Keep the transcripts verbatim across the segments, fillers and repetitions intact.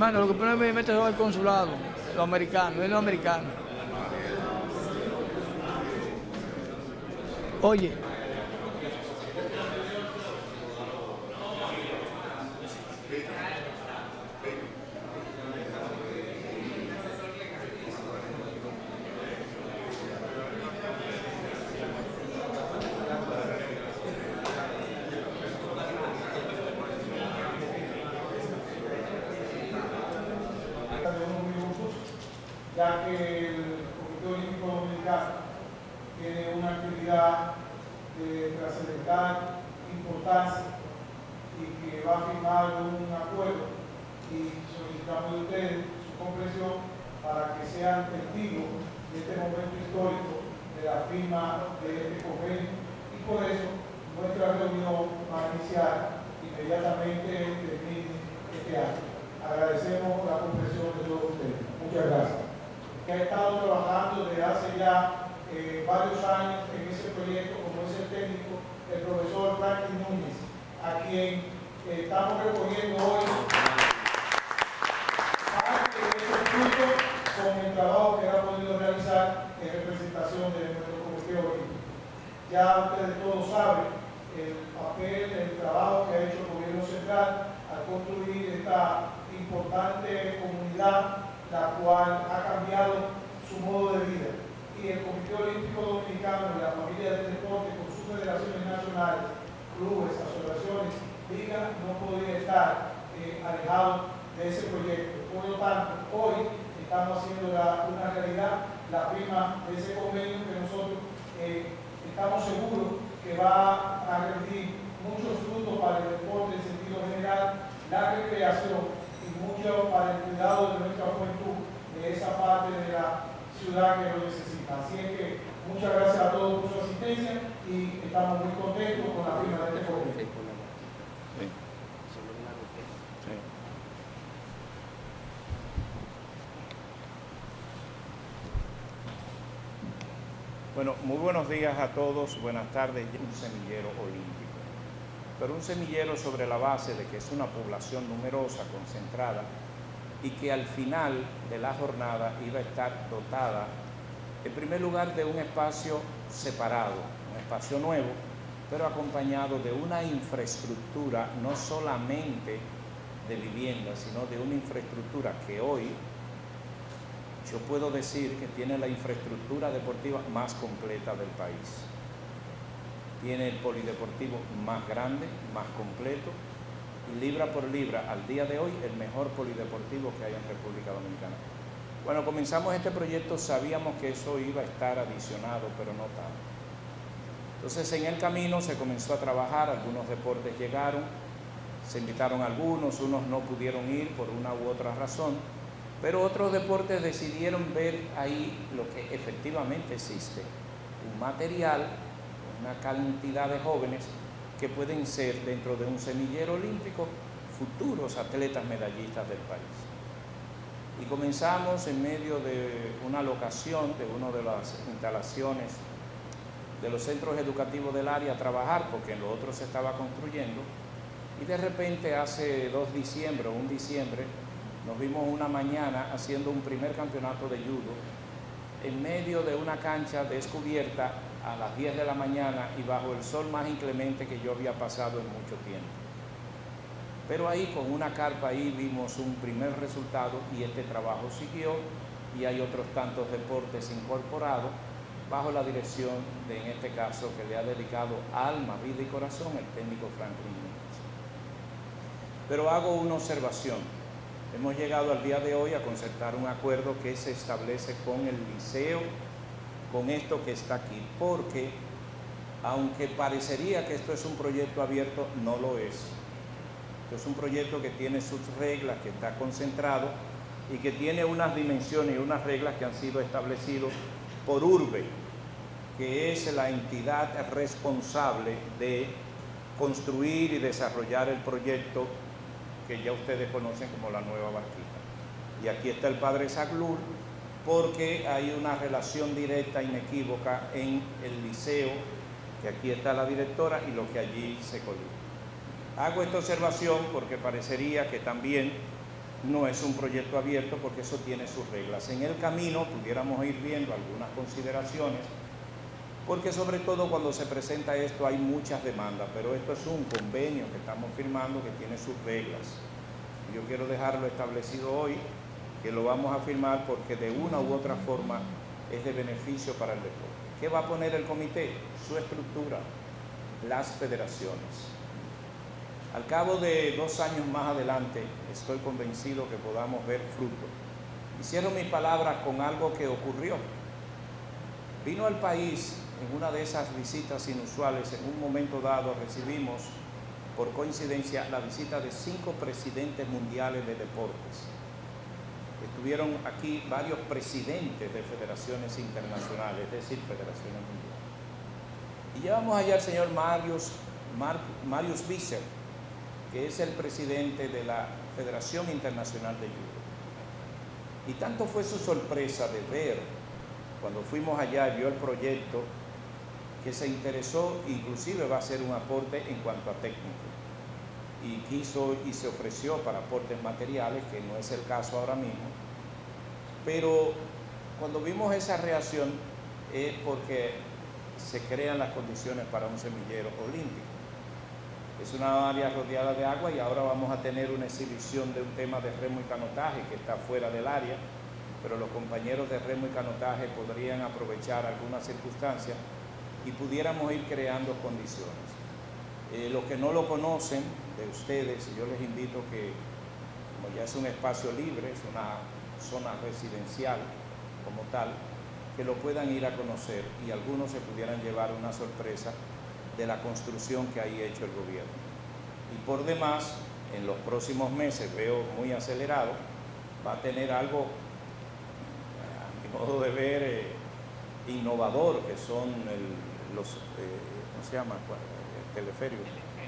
dominicanos, lo que pone me mete son el consulado, los americanos, es los americanos. Oye, ya que el Comité Olímpico Dominicano tiene una actividad de trascendental importancia y que va a firmar un acuerdo, y solicitamos de ustedes su comprensión para que sean testigos de este momento histórico de la firma de este convenio, y por eso nuestra reunión va a iniciar inmediatamente termine este año. Agradecemos la comprensión de todos ustedes. Muchas gracias. Que ha estado trabajando desde hace ya eh, varios años en ese proyecto, como es el técnico, el profesor Franklin Núñez, a quien eh, estamos recogiendo hoy parte de ese fruto con el trabajo que ha podido realizar en representación de nuestro Comité Olímpico. Ya ustedes todos saben el papel, el trabajo que ha hecho el gobierno central al construir esta importante comunidad, la cual ha cambiado su modo de vida. Y el Comité Olímpico Dominicano y la familia del deporte, con sus federaciones nacionales, clubes, asociaciones, ligas, no podría estar eh, alejados de ese proyecto. Por lo tanto, hoy estamos haciendo la, una realidad la firma de ese convenio que nosotros eh, estamos seguros que va a rendir muchos frutos para el deporte en sentido general, la recreación, mucho para el cuidado de nuestra juventud, de esa parte de la ciudad que lo necesita. Así es que muchas gracias a todos por su asistencia y estamos muy contentos con la firma de este convenio. Sí. Sí. Bueno, muy buenos días a todos, buenas tardes. Un semillero olímpico, pero un semillero sobre la base de que es una población numerosa, concentrada, y que al final de la jornada iba a estar dotada, en primer lugar, de un espacio separado, un espacio nuevo, pero acompañado de una infraestructura no solamente de vivienda, sino de una infraestructura que hoy yo puedo decir que tiene la infraestructura deportiva más completa del país. Tiene el polideportivo más grande, más completo, y libra por libra, al día de hoy, el mejor polideportivo que hay en República Dominicana. Bueno, comenzamos este proyecto, sabíamos que eso iba a estar adicionado, pero no tanto. Entonces, en el camino se comenzó a trabajar, algunos deportes llegaron, se invitaron algunos, unos no pudieron ir por una u otra razón, pero otros deportes decidieron ver ahí lo que efectivamente existe, un material, una cantidad de jóvenes que pueden ser, dentro de un semillero olímpico, futuros atletas medallistas del país. Y comenzamos en medio de una locación de una de las instalaciones de los centros educativos del área a trabajar, porque en lo otro se estaba construyendo, y de repente hace dos diciembre o un diciembre nos vimos una mañana haciendo un primer campeonato de judo en medio de una cancha descubierta a las diez de la mañana y bajo el sol más inclemente que yo había pasado en mucho tiempo. Pero ahí con una carpa ahí vimos un primer resultado y este trabajo siguió y hay otros tantos deportes incorporados bajo la dirección de, en este caso, que le ha dedicado alma, vida y corazón el técnico Franklin Núñez. Pero hago una observación. Hemos llegado al día de hoy a concertar un acuerdo que se establece con el liceo, con esto que está aquí, porque aunque parecería que esto es un proyecto abierto, no lo es. Esto es un proyecto que tiene sus reglas, que está concentrado y que tiene unas dimensiones y unas reglas que han sido establecidas por URBE, que es la entidad responsable de construir y desarrollar el proyecto que ya ustedes conocen como la Nueva Barquita. Y aquí está el padre Zaglur, porque hay una relación directa, inequívoca en el liceo, que aquí está la directora y lo que allí se coló. Hago esta observación porque parecería que también no es un proyecto abierto porque eso tiene sus reglas. En el camino pudiéramos ir viendo algunas consideraciones, porque sobre todo cuando se presenta esto hay muchas demandas, pero esto es un convenio que estamos firmando que tiene sus reglas. Yo quiero dejarlo establecido hoy, que lo vamos a firmar porque de una u otra forma es de beneficio para el deporte. ¿Qué va a poner el comité? Su estructura, las federaciones. Al cabo de dos años más adelante, estoy convencido que podamos ver fruto. Hicieron mis palabras con algo que ocurrió. Vino al país en una de esas visitas inusuales, en un momento dado recibimos, por coincidencia, la visita de cinco presidentes mundiales de deportes. Estuvieron aquí varios presidentes de federaciones internacionales, es decir, federaciones mundiales. Y llevamos allá al señor Marius, Mar, Marius Visser, que es el presidente de la Federación Internacional de Judo. Y tanto fue su sorpresa de ver, cuando fuimos allá y vio el proyecto, que se interesó, inclusive va a hacer un aporte en cuanto a técnico. Y quiso y se ofreció para aportes materiales, que no es el caso ahora mismo. Pero cuando vimos esa reacción es porque se crean las condiciones para un semillero olímpico. Es una área rodeada de agua y ahora vamos a tener una exhibición de un tema de remo y canotaje que está fuera del área, pero los compañeros de remo y canotaje podrían aprovechar algunas circunstancias y pudiéramos ir creando condiciones. Eh, los que no lo conocen de ustedes, yo les invito que, como ya es un espacio libre, es una zona residencial como tal, que lo puedan ir a conocer y algunos se pudieran llevar una sorpresa de la construcción que ha hecho el gobierno. Y por demás, en los próximos meses, veo muy acelerado, va a tener algo, a mi modo de ver, eh, innovador, que son el, los, eh, ¿cómo se llama? El teleférico.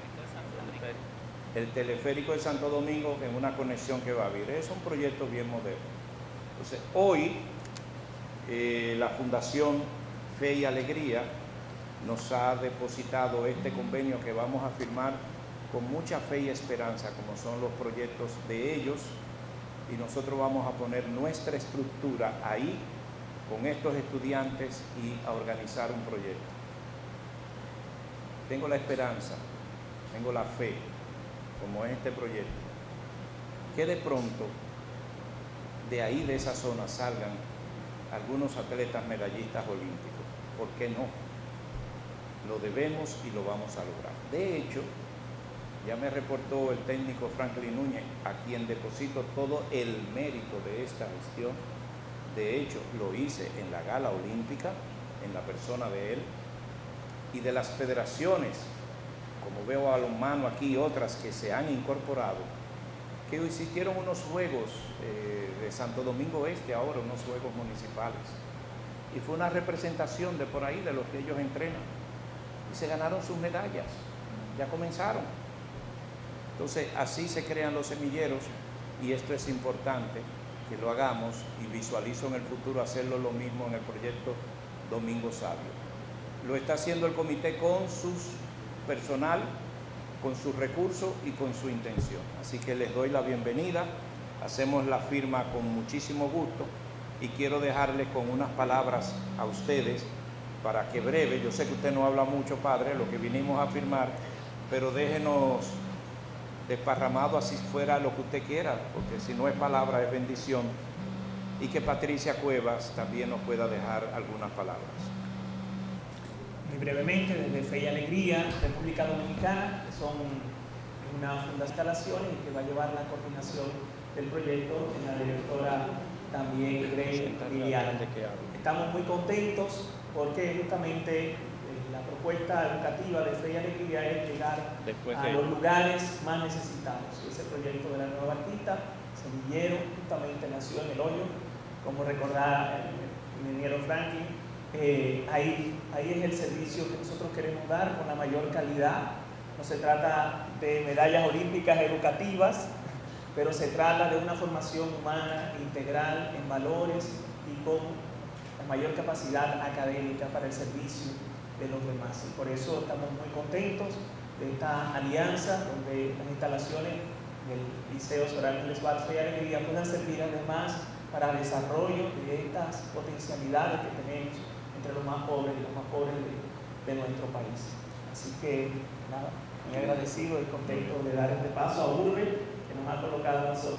El teleférico de Santo Domingo, en una conexión que va a haber. Es un proyecto bien moderno. Entonces, hoy, eh, la Fundación Fe y Alegría nos ha depositado este convenio que vamos a firmar con mucha fe y esperanza, como son los proyectos de ellos, y nosotros vamos a poner nuestra estructura ahí con estos estudiantes y a organizar un proyecto. Tengo la esperanza, tengo la fe, como es este proyecto, que de pronto de ahí, de esa zona, salgan algunos atletas medallistas olímpicos. ¿Por qué no? Lo debemos y lo vamos a lograr. De hecho, ya me reportó el técnico Franklin Núñez, a quien deposito todo el mérito de esta gestión. De hecho, lo hice en la gala olímpica, en la persona de él, y de las federaciones, como veo a balonmano aquí, otras que se han incorporado, que existieron unos juegos eh, de Santo Domingo Este, ahora unos juegos municipales, y fue una representación de por ahí, de los que ellos entrenan, y se ganaron sus medallas, ya comenzaron. Entonces, así se crean los semilleros, y esto es importante que lo hagamos, y visualizo en el futuro hacerlo lo mismo en el proyecto Domingo Sabio. Lo está haciendo el comité con su personal, con sus recursos y con su intención. Así que les doy la bienvenida, hacemos la firma con muchísimo gusto y quiero dejarles con unas palabras a ustedes para que breve, yo sé que usted no habla mucho, padre, lo que vinimos a firmar, pero déjenos desparramado así fuera lo que usted quiera, porque si no es palabra es bendición, y que Patricia Cuevas también nos pueda dejar algunas palabras. Muy brevemente, desde Fe y Alegría, República Dominicana, que son una fundación de instalaciones y que va a llevar la coordinación del proyecto en la directora también Grey Liliana. Estamos muy contentos porque justamente la propuesta educativa de Fe y Alegría es llegar Después de... a los lugares más necesitados. Ese proyecto de la Nueva Barquita, semillero, justamente nació en El Hoyo, como recordaba el ingeniero Franklin. Eh, ahí, ahí es el servicio que nosotros queremos dar con la mayor calidad. No se trata de medallas olímpicas educativas, pero se trata de una formación humana integral en valores y con la mayor capacidad académica para el servicio de los demás. Y por eso estamos muy contentos de esta alianza, donde las instalaciones del Liceo Soral Méndez Barros Fe y Alegría puedan servir además para el desarrollo de estas potencialidades que tenemos entre los más pobres y los más pobres de, de nuestro país. Así que, nada, muy agradecido y contento de dar este paso a Urbe, que nos ha colocado a nosotros.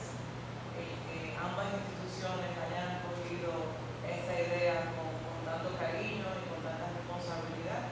Eh, ambas instituciones hayan cogido esta idea con, con tanto cariño y con tanta responsabilidad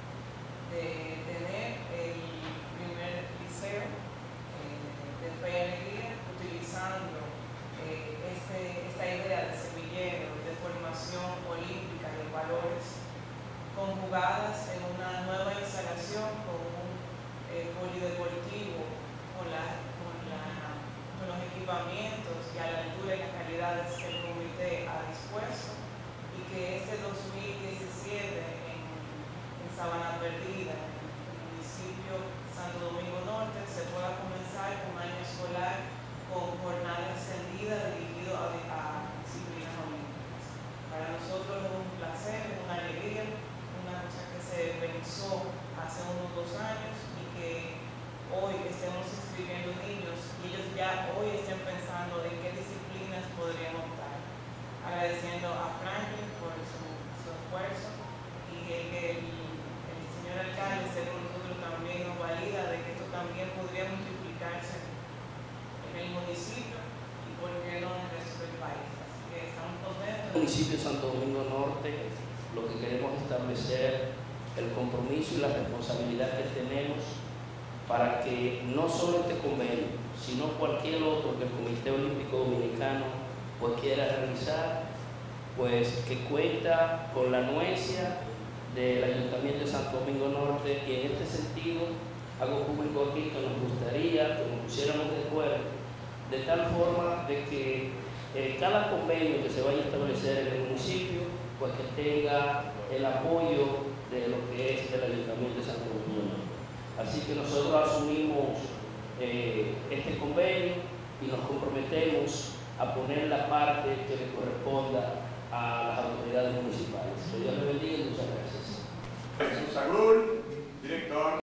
de tener el primer liceo eh, de Fe y Alegría utilizando eh, este, esta idea de semillero, de formación olímpica y de valores conjugadas en una nueva instalación con un eh, polideportivo, con, la, con, la, con los equipamientos y a la altura y las calidades que el comité ha dispuesto, y que este dos mil diecisiete en, en Sabana Perdida, en el municipio Santo Domingo Norte, se pueda comenzar un año escolar con jornada extendida dirigido a, a disciplinas olímpicas. Para nosotros es un placer, es una alegría, una cosa que se pensó hace unos dos años y que hoy estemos inscribiendo niños y ellos ya hoy estén pensando en qué disciplinas podrían optar. Agradeciendo a Franklin por su, su esfuerzo y el que el, el señor alcalde esté con nosotros también nos valida de que esto también podría multiplicarse en el municipio y por qué no en el resto del país. Así que estamos contentos. El municipio de Santo Domingo Norte, lo que queremos establecer el compromiso y la responsabilidad que tenemos para que no solo este convenio, sino cualquier otro que el Comité Olímpico Dominicano pues quiera realizar, pues que cuenta con la anuencia del Ayuntamiento de Santo Domingo Norte, y en este sentido hago público aquí que nos gustaría que nos pusiéramos de acuerdo de tal forma de que eh, cada convenio que se vaya a establecer en el municipio pues que tenga el apoyo de lo que es el Ayuntamiento de Santo Domingo Norte. Así que nosotros asumimos eh, este convenio y nos comprometemos a poner la parte que le corresponda a las autoridades municipales. Que Dios le bendiga y muchas gracias. Jesús Sagún, director.